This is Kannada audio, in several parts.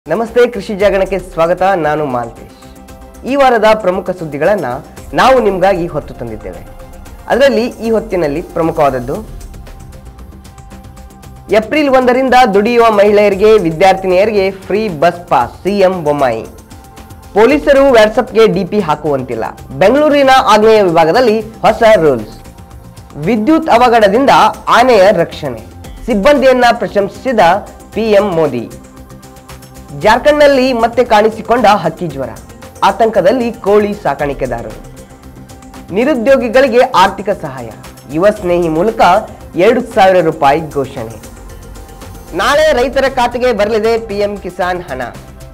ನಮಸ್ತೆ ಕೃಷಿ ಜಾಗರಣಕ್ಕೆ ಸ್ವಾಗತ. ನಾನು ಮಾಲ್ತೇಶ್. ಈ ವಾರದ ಪ್ರಮುಖ ಸುದ್ದಿಗಳನ್ನು ನಾವು ನಿಮಗಾಗಿ ಹೊತ್ತು ತಂದಿದ್ದೇವೆ. ಅದರಲ್ಲಿ ಈ ಹೊತ್ತಿನಲ್ಲಿ ಪ್ರಮುಖವಾದದ್ದು, ಏಪ್ರಿಲ್ 1ರಿಂದ ದುಡಿಯುವ ಮಹಿಳೆಯರಿಗೆ ವಿದ್ಯಾರ್ಥಿನಿಯರಿಗೆ free bus pass, CM Bommai. ಪೊಲೀಸರು ವಾಟ್ಸಪ್ಗೆ ಡಿಪಿ ಹಾಕುವಂತಿಲ್ಲ, ಬೆಂಗಳೂರಿನ ಆಗ್ನೇಯ ವಿಭಾಗದಲ್ಲಿ ಹೊಸ ರೂಲ್ಸ್. ವಿದ್ಯುತ್ ಅವಘಡದಿಂದ ಆನೆಯ ರಕ್ಷಣೆ, ಸಿಬ್ಬಂದಿಯನ್ನ ಪ್ರಶಂಸಿಸಿದ ಪಿಎಂ ಮೋದಿ. ಜಾರ್ಖಂಡ್ನಲ್ಲಿ ಮತ್ತೆ ಕಾಣಿಸಿಕೊಂಡ ಹಕ್ಕಿ ಜ್ವರ, ಆತಂಕದಲ್ಲಿ ಕೋಳಿ ಸಾಕಾಣಿಕೆದಾರರು. ನಿರುದ್ಯೋಗಿಗಳಿಗೆ ಆರ್ಥಿಕ ಸಹಾಯ, ಯುವ ಸ್ನೇಹಿ ಮೂಲಕ 2,000 ರೂಪಾಯಿ ಘೋಷಣೆ. ನಾಳೆ ರೈತರ ಖಾತೆಗೆ ಬರಲಿದೆ ಪಿಎಂ ಕಿಸಾನ್ ಹಣ.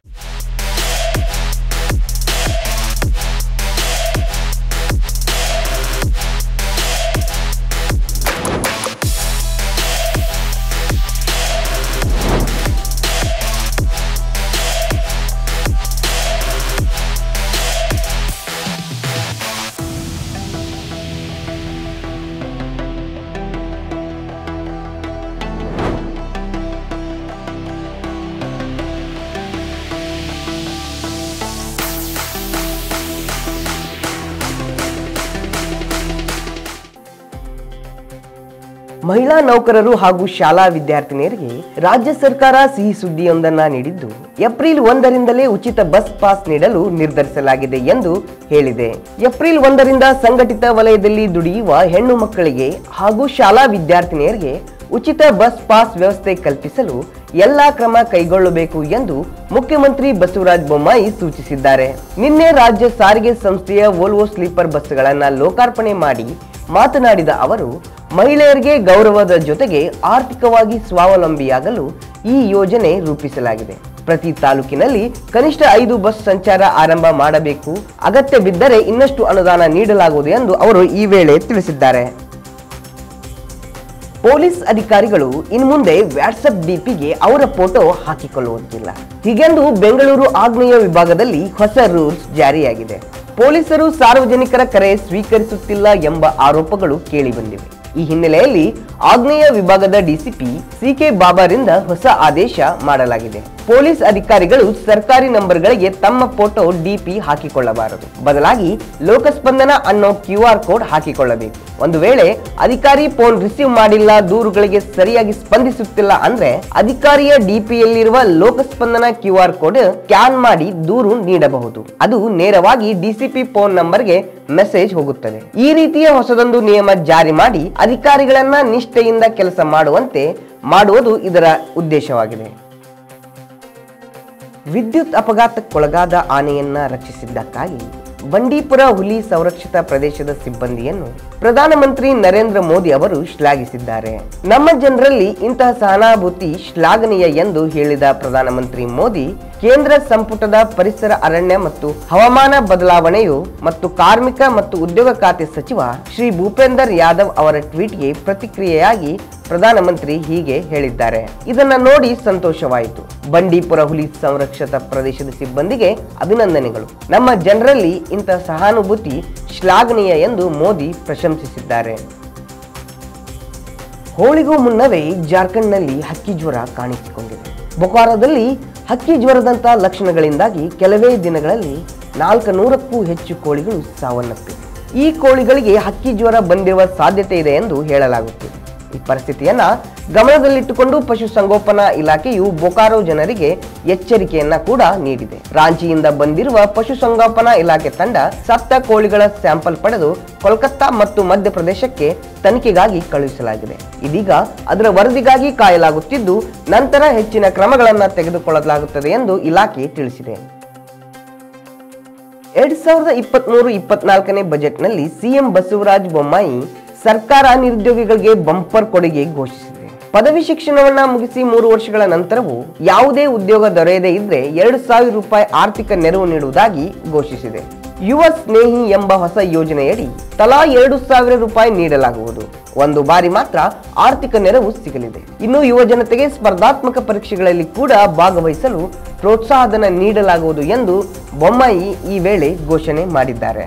ಮಹಿಳಾ ನೌಕರರು ಹಾಗೂ ಶಾಲಾ ವಿದ್ಯಾರ್ಥಿನಿಯರಿಗೆ ರಾಜ್ಯ ಸರ್ಕಾರ ಸಿಹಿ ಸುದ್ದಿಯೊಂದನ್ನು ನೀಡಿದ್ದು, ಏಪ್ರಿಲ್ 1ರಿಂದಲೇ ಉಚಿತ ಬಸ್ ಪಾಸ್ ನೀಡಲು ನಿರ್ಧರಿಸಲಾಗಿದೆ ಎಂದು ಹೇಳಿದೆ. ಏಪ್ರಿಲ್ 1ರಿಂದ ಸಂಘಟಿತ ವಲಯದಲ್ಲಿ ದುಡಿಯುವ ಹೆಣ್ಣು ಮಕ್ಕಳಿಗೆ ಹಾಗೂ ಶಾಲಾ ವಿದ್ಯಾರ್ಥಿನಿಯರಿಗೆ ಉಚಿತ ಬಸ್ ಪಾಸ್ ವ್ಯವಸ್ಥೆ ಕಲ್ಪಿಸಲು ಎಲ್ಲಾ ಕ್ರಮ ಕೈಗೊಳ್ಳಬೇಕು ಎಂದು ಮುಖ್ಯಮಂತ್ರಿ ಬಸವರಾಜ ಬೊಮ್ಮಾಯಿ ಸೂಚಿಸಿದ್ದಾರೆ. ನಿನ್ನೆ ರಾಜ್ಯ ಸಾರಿಗೆ ಸಂಸ್ಥೆಯ ವೋಲ್ವೋ ಸ್ಲೀಪರ್ ಬಸ್ಗಳನ್ನು ಲೋಕಾರ್ಪಣೆ ಮಾಡಿ ಮಾತನಾಡಿದ ಅವರು, ಮಹಿಳೆಯರಿಗೆ ಗೌರವದ ಜೊತೆಗೆ ಆರ್ಥಿಕವಾಗಿ ಸ್ವಾವಲಂಬಿಯಾಗಲು ಈ ಯೋಜನೆ ರೂಪಿಸಲಾಗಿದೆ. ಪ್ರತಿ ತಾಲೂಕಿನಲ್ಲಿ ಕನಿಷ್ಠ 5 ಬಸ್ ಸಂಚಾರ ಆರಂಭ ಮಾಡಬೇಕು, ಅಗತ್ಯ ಬಿದ್ದರೆ ಇನ್ನಷ್ಟು ಅನುದಾನ ನೀಡಲಾಗುವುದು ಎಂದು ಅವರು ಈ ವೇಳೆ ತಿಳಿಸಿದ್ದಾರೆ. ಪೊಲೀಸ್ ಅಧಿಕಾರಿಗಳು ಇನ್ಮುಂದೆ ವಾಟ್ಸಪ್ ಡಿಪಿಗೆ ಅವರ ಫೋಟೋ ಹಾಕಿಕೊಳ್ಳುವಂತಿಲ್ಲ. ಹೀಗೆಂದು ಬೆಂಗಳೂರು ಆಗ್ನೇಯ ವಿಭಾಗದಲ್ಲಿ ಹೊಸ ರೂಲ್ಸ್ ಜಾರಿಯಾಗಿದೆ. ಪೊಲೀಸರು ಸಾರ್ವಜನಿಕರ ಕರೆ ಸ್ವೀಕರಿಸುತ್ತಿಲ್ಲ ಎಂಬ ಆರೋಪಗಳು ಕೇಳಿಬಂದಿವೆ. ಈ ಹಿನ್ನೆಲೆಯಲ್ಲಿ ಆಗ್ನೇಯ ವಿಭಾಗದ ಡಿಸಿಪಿ ಸಿಕೆ ಬಾಬಾರಿಂದ ಹೊಸ ಆದೇಶ ಮಾಡಲಾಗಿದೆ. ಪೊಲೀಸ್ ಅಧಿಕಾರಿಗಳು ಸರ್ಕಾರಿ ನಂಬರ್ಗಳಿಗೆ ತಮ್ಮ ಫೋಟೋ ಡಿಪಿ ಹಾಕಿಕೊಳ್ಳಬಾರದು, ಬದಲಾಗಿ ಲೋಕಸ್ಪಂದನ ಅನ್ನೋ QR ಕೋಡ್ ಹಾಕಿಕೊಳ್ಳಬೇಕು. ಒಂದು ವೇಳೆ ಅಧಿಕಾರಿ ಫೋನ್ ರಿಸೀವ್ ಮಾಡಿಲ್ಲ, ದೂರುಗಳಿಗೆ ಸರಿಯಾಗಿ ಸ್ಪಂದಿಸುತ್ತಿಲ್ಲ ಅಂದ್ರೆ ಅಧಿಕಾರಿಯ ಡಿಪಿಯಲ್ಲಿರುವ ಲೋಕಸ್ಪಂದನ QR ಕೋಡ್ ಸ್ಕ್ಯಾನ್ ಮಾಡಿ ದೂರು ನೀಡಬಹುದು. ಅದು ನೇರವಾಗಿ ಡಿಸಿಪಿ ಫೋನ್ ನಂಬರ್ಗೆ ಮೆಸೇಜ್ ಹೋಗುತ್ತದೆ. ಈ ರೀತಿಯ ಹೊಸದೊಂದು ನಿಯಮ ಜಾರಿ ಮಾಡಿ ಅಧಿಕಾರಿಗಳನ್ನ ನಿಷ್ಠೆಯಿಂದ ಕೆಲಸ ಮಾಡುವುದು ಇದರ ಉದ್ದೇಶವಾಗಿದೆ. ವಿದ್ಯುತ್ ಅಪಘಾತಕ್ಕೊಳಗಾದ ಆನೆಯನ್ನ ರಕ್ಷಿಸಿದ್ದಕ್ಕಾಗಿ ಬಂಡೀಪುರ ಹುಲಿ ಸಂರಕ್ಷಿತ ಪ್ರದೇಶದ ಸಿಬ್ಬಂದಿಯನ್ನು ಪ್ರಧಾನಮಂತ್ರಿ ನರೇಂದ್ರ ಮೋದಿ ಅವರು ಶ್ಲಾಘಿಸಿದ್ದಾರೆ. ನಮ್ಮ ಜನರಲ್ಲಿ ಇಂತಹ ಸಹಾನುಭೂತಿ ಶ್ಲಾಘನೀಯ ಎಂದು ಹೇಳಿದ ಪ್ರಧಾನಮಂತ್ರಿ ಮೋದಿ, ಕೇಂದ್ರ ಸಂಪುಟದ ಪರಿಸರ, ಅರಣ್ಯ ಮತ್ತು ಹವಾಮಾನ ಬದಲಾವಣೆಯು ಮತ್ತು ಕಾರ್ಮಿಕ ಮತ್ತು ಉದ್ಯೋಗ ಖಾತೆ ಸಚಿವ ಶ್ರೀ ಭೂಪೇಂದರ್ ಯಾದವ್ ಅವರ ಟ್ವೀಟ್ಗೆ ಪ್ರತಿಕ್ರಿಯೆಯಾಗಿ ಪ್ರಧಾನಮಂತ್ರಿ ಹೀಗೆ ಹೇಳಿದ್ದಾರೆ. ಇದನ್ನ ನೋಡಿ ಸಂತೋಷವಾಯಿತು. ಬಂಡೀಪುರ ಹುಲಿ ಸಂರಕ್ಷಿತ ಪ್ರದೇಶದ ಸಿಬ್ಬಂದಿಗೆ ಅಭಿನಂದನೆಗಳು. ನಮ್ಮ ಜನರಲ್ಲಿ ಇಂತಹ ಸಹಾನುಭೂತಿ ಶ್ಲಾಘನೀಯ ಎಂದು ಮೋದಿ ಪ್ರಶಂಸಿಸಿದ್ದಾರೆ. ಹೋಳಿಗೂ ಮುನ್ನವೇ ಜಾರ್ಖಂಡ್ನಲ್ಲಿ ಹಕ್ಕಿ ಜ್ವರ ಕಾಣಿಸಿಕೊಂಡಿದೆ. ಬೊಕಾರದಲ್ಲಿ ಹಕ್ಕಿ ಜ್ವರದಂತ ಲಕ್ಷಣಗಳಿಂದಾಗಿ ಕೆಲವೇ ದಿನಗಳಲ್ಲಿ 400ಕ್ಕೂ ಹೆಚ್ಚು ಕೋಳಿಗಳು ಸಾವನ್ನಪ್ಪಿವೆ. ಈ ಕೋಳಿಗಳಿಗೆ ಹಕ್ಕಿ ಜ್ವರ ಬಂದಿರುವ ಸಾಧ್ಯತೆ ಇದೆ ಎಂದು ಹೇಳಲಾಗುತ್ತಿದೆ. ಈ ಪರಿಸ್ಥಿತಿಯನ್ನ ಗಮನದಲ್ಲಿಟ್ಟುಕೊಂಡು ಪಶುಸಂಗೋಪನಾ ಇಲಾಖೆಯು ಬೊಕಾರೋ ಜನರಿಗೆ ಎಚ್ಚರಿಕೆಯನ್ನ ಕೂಡ ನೀಡಿದೆ. ರಾಂಚಿಯಿಂದ ಬಂದಿರುವ ಪಶುಸಂಗೋಪನಾ ಇಲಾಖೆ ತಂಡ ಸತ್ತ ಕೋಳಿಗಳ ಸ್ಯಾಂಪಲ್ ಪಡೆದು ಕೋಲ್ಕತ್ತಾ ಮತ್ತು ಮಧ್ಯಪ್ರದೇಶಕ್ಕೆ ತನಿಖೆಗಾಗಿ ಕಳುಹಿಸಲಾಗಿದೆ. ಇದೀಗ ಅದರ ವರದಿಗಾಗಿ ಕಾಯಲಾಗುತ್ತಿದ್ದು, ನಂತರ ಹೆಚ್ಚಿನ ಕ್ರಮಗಳನ್ನು ತೆಗೆದುಕೊಳ್ಳಲಾಗುತ್ತದೆ ಎಂದು ಇಲಾಖೆ ತಿಳಿಸಿದೆ. 2023-24ನೇ ಬಜೆಟ್ನಲ್ಲಿ ಸಿಎಂ ಬಸವರಾಜ ಬೊಮ್ಮಾಯಿ ಸರ್ಕಾರ ನಿರುದ್ಯೋಗಿಗಳಿಗೆ ಬಂಪರ್ ಕೊಡುಗೆ ಘೋಷಿಸಿದೆ. ಪದವಿ ಶಿಕ್ಷಣವನ್ನ ಮುಗಿಸಿ 3 ವರ್ಷಗಳ ನಂತರವೂ ಯಾವುದೇ ಉದ್ಯೋಗ ದೊರೆಯದೇ ಇದ್ರೆ 2,000 ರೂಪಾಯಿ ಆರ್ಥಿಕ ನೆರವು ನೀಡುವುದಾಗಿ ಘೋಷಿಸಿದೆ. ಯುವ ಸ್ನೇಹಿ ಎಂಬ ಹೊಸ ಯೋಜನೆಯಡಿ ತಲಾ 2,000 ರೂಪಾಯಿ ನೀಡಲಾಗುವುದು. ಒಂದು ಬಾರಿ ಮಾತ್ರ ಆರ್ಥಿಕ ನೆರವು ಸಿಗಲಿದೆ. ಇನ್ನು ಯುವ ಜನತೆಗೆ ಸ್ಪರ್ಧಾತ್ಮಕ ಪರೀಕ್ಷೆಗಳಲ್ಲಿ ಕೂಡ ಭಾಗವಹಿಸಲು ಪ್ರೋತ್ಸಾಹಧನ ನೀಡಲಾಗುವುದು ಎಂದು ಬೊಮ್ಮಾಯಿ ಈ ವೇಳೆ ಘೋಷಣೆ ಮಾಡಿದ್ದಾರೆ.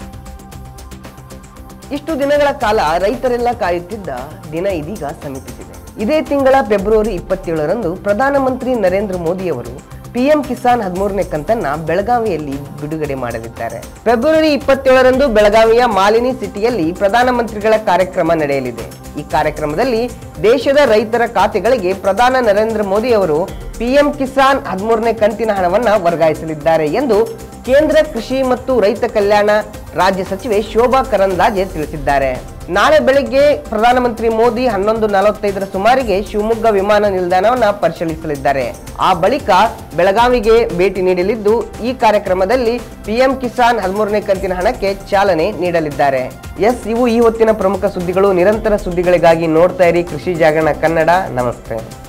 ಇಷ್ಟು ದಿನಗಳ ಕಾಲ ರೈತರೆಲ್ಲ ಕಾಯುತ್ತಿದ್ದ ದಿನ ಇದೀಗ ಸಮೀಪಿಸಿದೆ. ಇದೇ ತಿಂಗಳ ಫೆಬ್ರವರಿ 27ರಂದು ಪ್ರಧಾನಮಂತ್ರಿ ನರೇಂದ್ರ ಮೋದಿ ಅವರು ಪಿಎಂ ಕಿಸಾನ್ 13ನೇ ಕಂತನ್ನ ಬೆಳಗಾವಿಯಲ್ಲಿ ಬಿಡುಗಡೆ ಮಾಡಲಿದ್ದಾರೆ. ಫೆಬ್ರವರಿ 27ರಂದು ಬೆಳಗಾವಿಯ ಮಾಲಿನಿ ಸಿಟಿಯಲ್ಲಿ ಪ್ರಧಾನಮಂತ್ರಿಗಳ ಕಾರ್ಯಕ್ರಮ ನಡೆಯಲಿದೆ. ಈ ಕಾರ್ಯಕ್ರಮದಲ್ಲಿ ದೇಶದ ರೈತರ ಖಾತೆಗಳಿಗೆ ಪ್ರಧಾನಿ ನರೇಂದ್ರ ಮೋದಿ ಅವರು ಪಿಎಂ ಕಿಸಾನ್ 13ನೇ ಕಂತಿನ ಹಣವನ್ನು ವರ್ಗಾಯಿಸಲಿದ್ದಾರೆ ಎಂದು ಕೇಂದ್ರ ಕೃಷಿ ಮತ್ತು ರೈತ ಕಲ್ಯಾಣ ರಾಜ್ಯ ಸಚಿವೆ ಶೋಭಾ ಕರಂದ್ಲಾಜೆ ತಿಳಿಸಿದ್ದಾರೆ. ನಾಳೆ ಬೆಳಗ್ಗೆ ಪ್ರಧಾನಮಂತ್ರಿ ಮೋದಿ 11:45ರ ಸುಮಾರಿಗೆ ಶಿವಮೊಗ್ಗ ವಿಮಾನ ನಿಲ್ದಾಣವನ್ನು ಪರಿಶೀಲಿಸಲಿದ್ದಾರೆ. ಆ ಬಳಿಕ ಬೆಳಗಾವಿಗೆ ಭೇಟಿ ನೀಡಲಿದ್ದು ಈ ಕಾರ್ಯಕ್ರಮದಲ್ಲಿ ಪಿಎಂ ಕಿಸಾನ್ 13ನೇ ಕಂತಿನ ಹಣಕ್ಕೆ ಚಾಲನೆ ನೀಡಲಿದ್ದಾರೆ. ಇವು ಈ ಹೊತ್ತಿನ ಪ್ರಮುಖ ಸುದ್ದಿಗಳು. ನಿರಂತರ ಸುದ್ದಿಗಳಿಗಾಗಿ ನೋಡ್ತಾ ಇರಿ ಕೃಷಿ ಜಾಗರಣ ಕನ್ನಡ. ನಮಸ್ತೆ.